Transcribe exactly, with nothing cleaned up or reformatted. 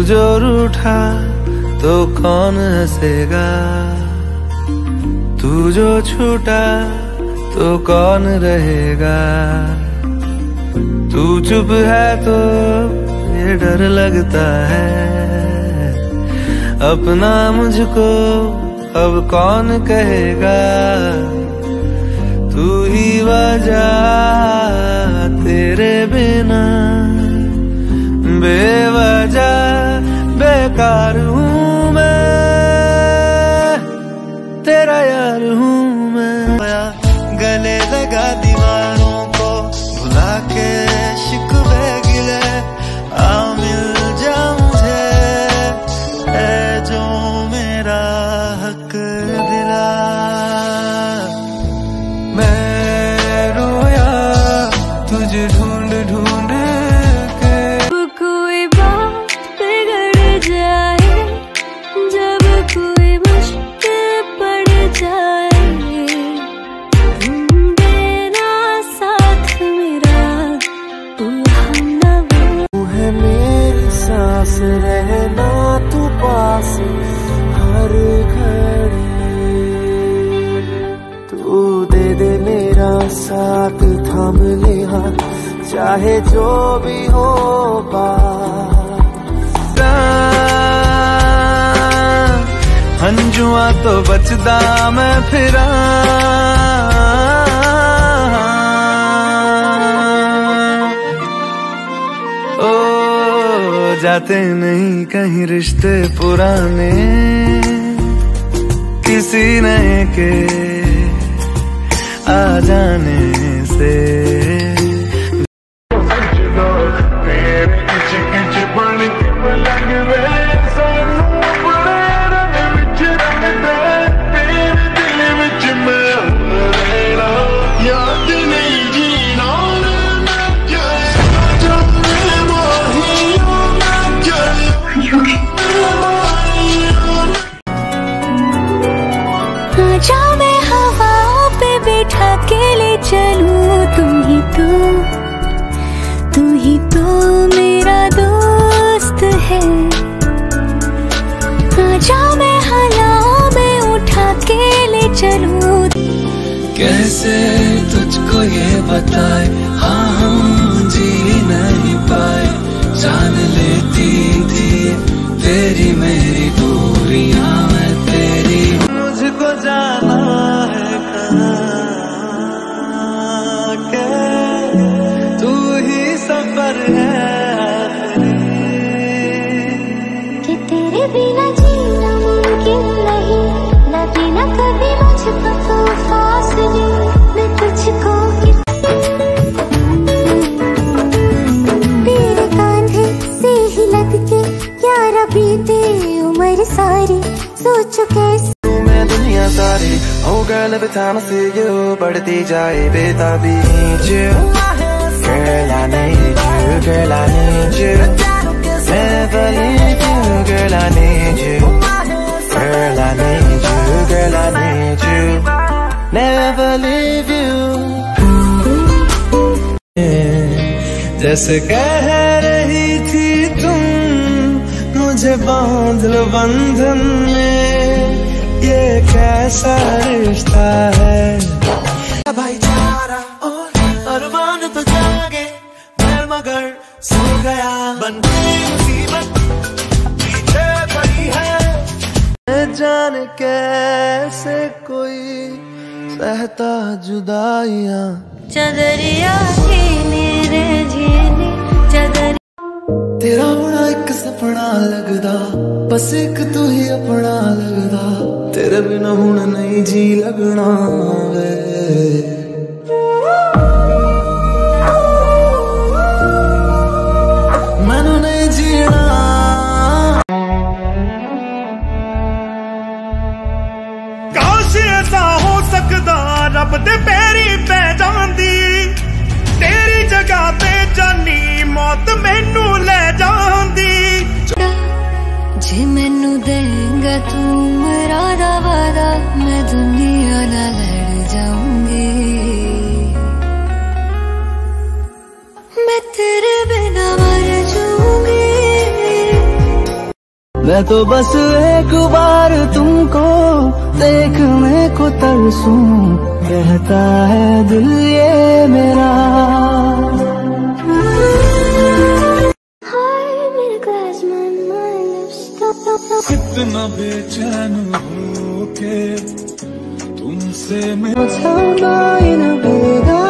जो रूठा तो कौन हंसेगा, तू जो छूटा तो कौन रहेगा। तू चुप है तो ये डर लगता है, अपना मुझको अब कौन कहेगा। तू ही वजह, तेरे बिना बेवजह बेकार हूँ मैं, तेरा यार हूँ मैं। गले लगा दीवारों को भुला के शिकवे गिले, आ मिल जा मुझे है जो मेरा हक दिला। मैं रोया तुझे ढूंढ ढूंढ के। कोई बात बिगड़ जाए, जब कोई मुश्किल पड़ जाए, सांस रहना तू पास हर घड़ी, तू दे दे मेरा साथ, थाम ले हाथ चाहे जो भी हो बात। हंजुआ तो बचदा मैं फिरा, जाते नहीं कहीं रिश्ते पुराने किसी नए के आ जाने से। आजा मैं हवाओं पे बैठा के ले चलूं, तू ही तो तू ही तो मेरा दोस्त है। आजा मैं हलाओं में उठा के ले चलूं। कैसे तुझको ये बताए, हाँ हम जी नहीं पाए, जान लेती थी तेरी मेरी दूरियां मैं तेरी। मुझको जाना है कहाँ के, तू ही सफर है कि तेरे बिना जीना मुमकिन नहीं, न बिना कभी मुझको तो फासले मैं तुझको। तेरे कांधे से ही लग के क्या बीते उम्र सारी, सोचो कैसे दुनिया सारी। Oh girl, every time I see you बढ़ती जाए बेताबी। You, girl I need you, girl I need you, never leave you, girl I need you, girl I need you, girl I need you, never leave you। जैसे कह रही थी तुम मुझे बांध लो बंधन में, ये कैसा रिश्ता है। भाईचारा और अरमान तो जागे, मैं मगर सो गया बन गई मुसीबत पीछे पड़ी है। जाने कैसे कोई सहता जुदाइयां, चदरिया झीने रे झीने चदर। तेरा होना एक सपना लगदा, बस एक तू ही अपना लगदा, तेरे बिना हुण नहीं जी लगना वे। मैनू नहीं जीना। काश ऐसा हो सकदा रब दे पैरी पै जांदी, तेरी जगह पे जानी मौत मैनू ले जांदी। जे मैनू देंगा तू मेरा दा वादा, मैं दुनिया नाल लड़ जाऊंगी। मैं तो बस एक बार तुमको देखने को तरसूं, कहता है दिल ये मेरा। कितना बेचैन हो के तुमसे मैं What's how in a big